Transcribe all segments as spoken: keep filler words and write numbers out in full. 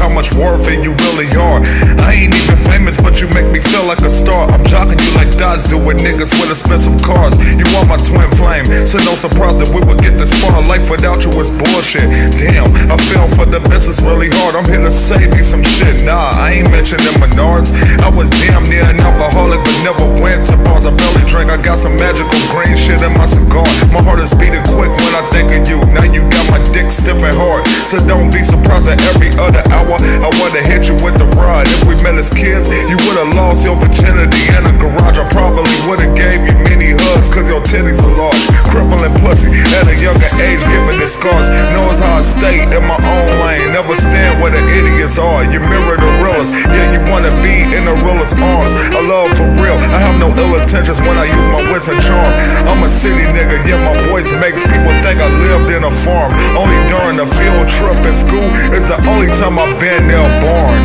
how much worth it you really are. I ain't even famous, but you make me feel like a star. I'm jocking you like dots do with niggas with expensive cars. You are my twin flame, so no surprise that we would get this far. Life without you is bullshit. Damn, I fell for the business really hard. I'm here to save you some shit. Nah, I ain't mentioning Menards. I was damn near an alcoholic, but never went to bars. I barely drink. I got some magical green shit in my cigar. My heart is beating quick when I think of you. Now you got my dick stiff and hard, so don't be surprised that every other hour I wanna hit you with the rod. If we met as kids, you would've lost your virginity in a garage. I probably would've gave you many hugs, cause your titties are large. Crippling pussy at a younger age, giving it scars. Knows how I stay in my own lane. Never stand where the idiots are. You mirror the realest, yeah, you wanna be in the realest arms. I love for real, I have no ill intentions when I use my wits and charm. I'm a city nigga, yeah, my voice makes people think I lived in a farm. Only during a field trip in school is the only time I've been there born.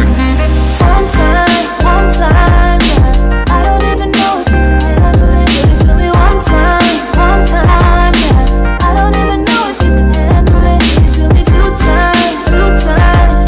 One time, one time, yeah. I don't even know if you can handle it. Give it to me one time, one time, yeah. I don't even know if you can handle it. Give it to me two times, two times.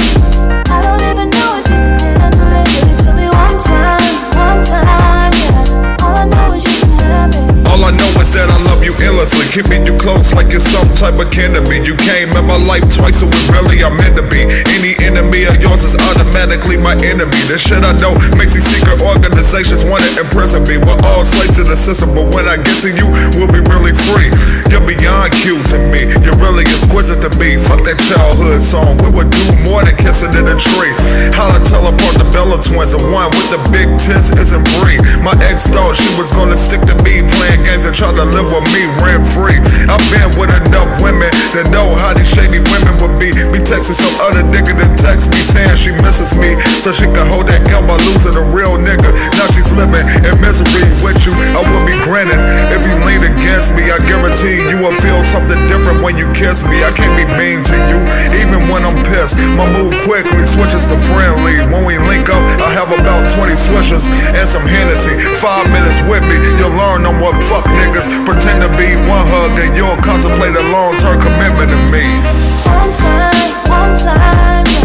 I don't even know if you can handle it. Give it to me one time, one time, yeah. All I know is you can have it. All I know is that I love you endlessly, keeping you close like you're some type of kin to me. You came in my life twice, so we really are meant to be. Any enemy of yours is automatically my enemy. This shit I know makes these secret organizations wanna imprison me. We're all slaves to the system, but when I get to you, we'll be really free. You're beyond cute to me, you're really exquisite to me. Fuck that childhood song, we would do more than kissing in a tree. How to tell apart the Bella twins, the one with the big tits isn't Brie. My ex thought she was gonna stick to me, playing games and try to live with me rent free. I've been with enough women that know how these shady women would be. Be texting some other nigga that text me saying she misses me, so she can hold that L by losing a real nigga. Now she's living in misery with you. I would be grinning if you lean against me. I guarantee you will feel something different when you kiss me. I can't be mean to you, even when I'm pissed. My mood quickly switches to friendly. When we link up, I have about twenty swishers and some Hennessy. Five minutes with me, you'll learn on what fuck niggas pretend to be. One hug and you'll contemplate a long-term commitment to me. One time, one time.